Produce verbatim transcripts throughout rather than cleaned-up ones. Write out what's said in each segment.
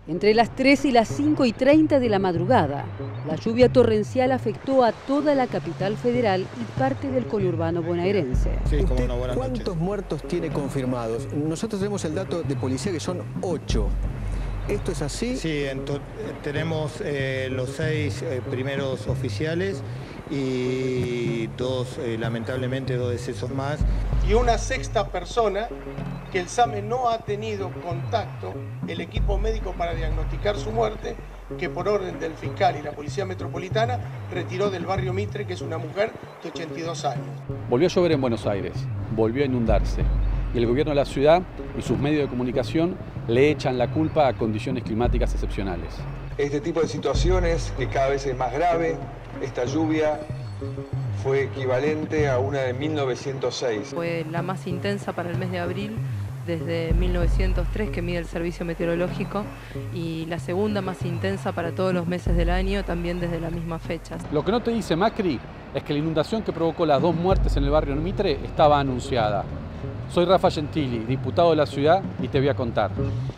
Entre las tres y las cinco y treinta de la madrugada, la lluvia torrencial afectó a toda la capital federal y parte del conurbano bonaerense. Sí, como ¿Usted una buena cuántos noche. muertos tiene confirmados? Nosotros tenemos el dato de policía que son ocho. ¿Esto es así? Sí, ento- tenemos eh, los seis eh, primeros oficiales y dos, eh, lamentablemente, dos decesos más. Y una sexta persona que el SAME no ha tenido contacto, el equipo médico para diagnosticar su muerte, que por orden del fiscal y la Policía Metropolitana retiró del barrio Mitre, que es una mujer de ochenta y dos años. Volvió a llover en Buenos Aires, volvió a inundarse y el gobierno de la ciudad y sus medios de comunicación le echan la culpa a condiciones climáticas excepcionales. Este tipo de situaciones, que cada vez es más grave, esta lluvia fue equivalente a una de mil novecientos seis. Fue la más intensa para el mes de abril desde mil novecientos tres que mide el Servicio Meteorológico y la segunda más intensa para todos los meses del año también desde la misma fecha. Lo que no te dice Macri es que la inundación que provocó las dos muertes en el barrio Mitre estaba anunciada. Soy Rafa Gentili, diputado de la ciudad, y te voy a contar.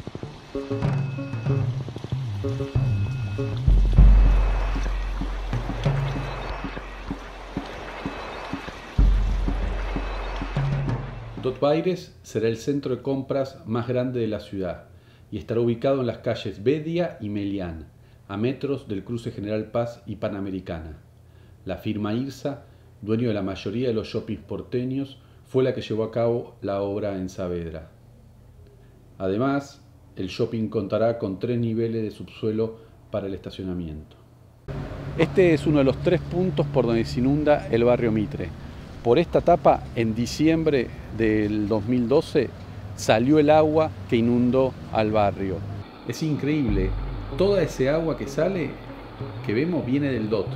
Dot Baires será el centro de compras más grande de la ciudad y estará ubicado en las calles Bedia y Melián, a metros del cruce General Paz y Panamericana. La firma IRSA, dueño de la mayoría de los shoppings porteños, fue la que llevó a cabo la obra en Saavedra. Además, el shopping contará con tres niveles de subsuelo para el estacionamiento. Este es uno de los tres puntos por donde se inunda el barrio Mitre. Por esta etapa, en diciembre del dos mil doce, salió el agua que inundó al barrio. Es increíble, toda ese agua que sale, que vemos, viene del D O T,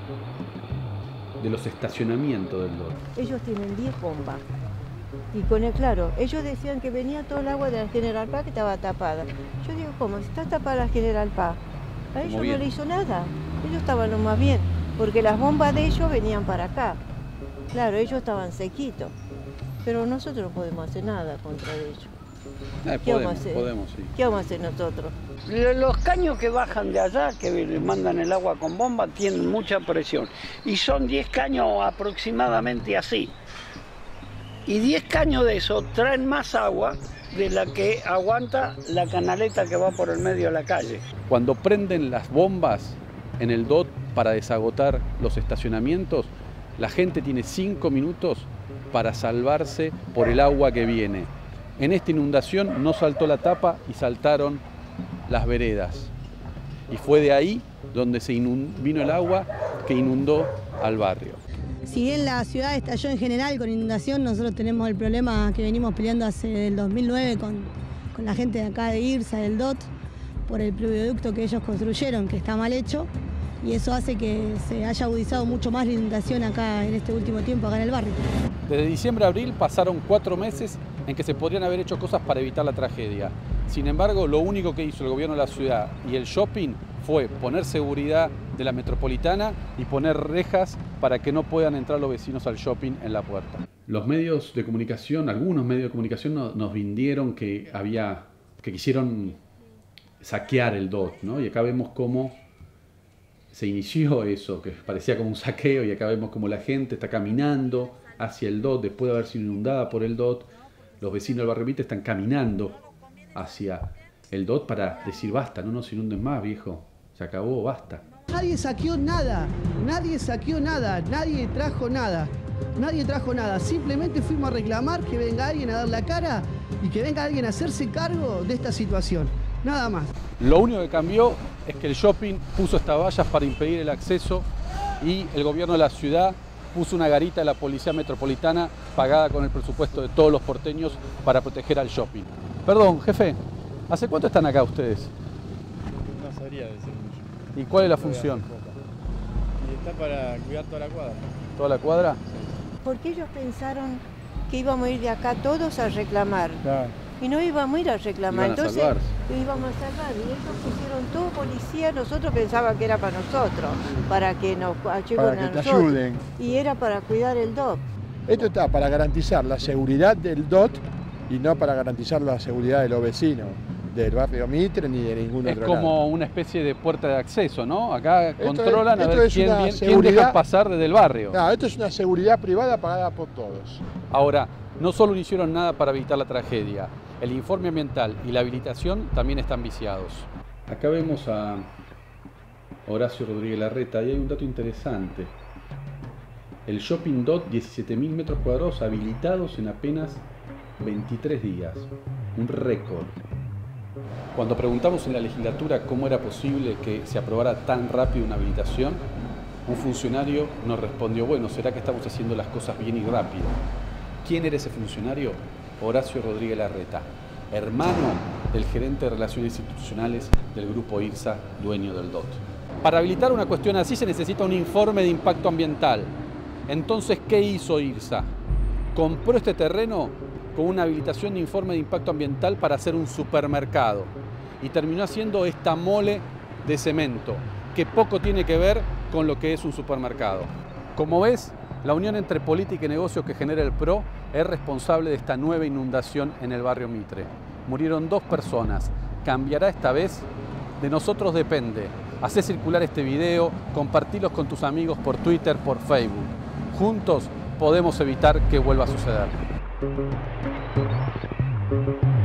de los estacionamientos del D O T. Ellos tienen diez bombas. Y con el claro, ellos decían que venía todo el agua de la General Paz que estaba tapada. Yo digo, ¿cómo? Si está tapada la General Paz. A ellos no le hizo nada. Ellos estaban lo más bien, porque las bombas de ellos venían para acá. Claro, ellos estaban sequitos, pero nosotros no podemos hacer nada contra ellos. Eh, ¿Qué podemos, vamos a hacer? podemos, sí. ¿Qué vamos a hacer nosotros? Los caños que bajan de allá, que le mandan el agua con bomba, tienen mucha presión. Y son diez caños aproximadamente así. Y diez caños de eso traen más agua de la que aguanta la canaleta que va por el medio de la calle. Cuando prenden las bombas en el D O T para desagotar los estacionamientos, la gente tiene cinco minutos para salvarse por el agua que viene. En esta inundación no saltó la tapa y saltaron las veredas. Y fue de ahí donde se vino el agua que inundó al barrio. Si bien la ciudad estalló en general con inundación, nosotros tenemos el problema que venimos peleando hace el dos mil nueve con, con la gente de acá de IRSA, del D O T, por el pleoducto que ellos construyeron, que está mal hecho. Y eso hace que se haya agudizado mucho más la inundación acá en este último tiempo, acá en el barrio. Desde diciembre a abril pasaron cuatro meses en que se podrían haber hecho cosas para evitar la tragedia. Sin embargo, lo único que hizo el gobierno de la ciudad y el shopping fue poner seguridad de la metropolitana y poner rejas para que no puedan entrar los vecinos al shopping en la puerta. Los medios de comunicación, algunos medios de comunicación nos, nos vendieron que había, que quisieron saquear el D O T, ¿no? Y acá vemos cómo se inició eso, que parecía como un saqueo, y acá vemos como la gente está caminando hacia el D O T después de haber sido inundada por el D O T. Los vecinos del barrio Mitre están caminando hacia el D O T para decir basta, no nos inunden más, viejo, se acabó, basta. Nadie saqueó nada, nadie saqueó nada, nadie trajo nada, nadie trajo nada. Simplemente fuimos a reclamar que venga alguien a dar la cara y que venga alguien a hacerse cargo de esta situación, nada más. Lo único que cambió es que el shopping puso estas vallas para impedir el acceso y el gobierno de la ciudad puso una garita de la Policía Metropolitana pagada con el presupuesto de todos los porteños para proteger al shopping. Perdón, jefe, ¿hace cuánto están acá ustedes? No sabría decir mucho. ¿Y cuál es la función? Y está para cuidar toda la cuadra. ¿Toda la cuadra? Porque ellos pensaron que íbamos a ir de acá todos a reclamar. Claro. Y no íbamos a ir a reclamar. Iban a Entonces salvarse. íbamos a salvar. Y ellos pusieron todo policía, nosotros pensábamos que era para nosotros, para que nos ayuden Para que a te nosotros. ayuden. Y era para cuidar el D O T. Esto está para garantizar la seguridad del D O T y no para garantizar la seguridad de los vecinos. del barrio Mitre ni de ningún es otro como lado. una especie de puerta de acceso, ¿no? Acá Esto controlan es, a esto ver es quién, una bien- quién seguridad- deja pasar desde el barrio. No, esto es una seguridad privada pagada por todos. Ahora, no solo no hicieron nada para evitar la tragedia, el informe ambiental y la habilitación también están viciados. Acá vemos a Horacio Rodríguez Larreta y hay un dato interesante. El Shopping Dot, diecisiete mil metros cuadrados habilitados en apenas veintitrés días. Un récord. Cuando preguntamos en la legislatura cómo era posible que se aprobara tan rápido una habilitación, un funcionario nos respondió, bueno, será que estamos haciendo las cosas bien y rápido. ¿Quién era ese funcionario? Horacio Rodríguez Larreta, hermano del gerente de Relaciones Institucionales del Grupo IRSA, dueño del D O T. Para habilitar una cuestión así se necesita un informe de impacto ambiental. Entonces, ¿qué hizo IRSA? Compró este terreno con una habilitación de informe de impacto ambiental para hacer un supermercado y terminó haciendo esta mole de cemento que poco tiene que ver con lo que es un supermercado. Como ves, la unión entre política y negocio que genera el P R O es responsable de esta nueva inundación en el barrio Mitre. Murieron dos personas. ¿Cambiará esta vez? De nosotros depende. Hacé circular este video, compartilos con tus amigos por Twitter, por Facebook. Juntos podemos evitar que vuelva a suceder.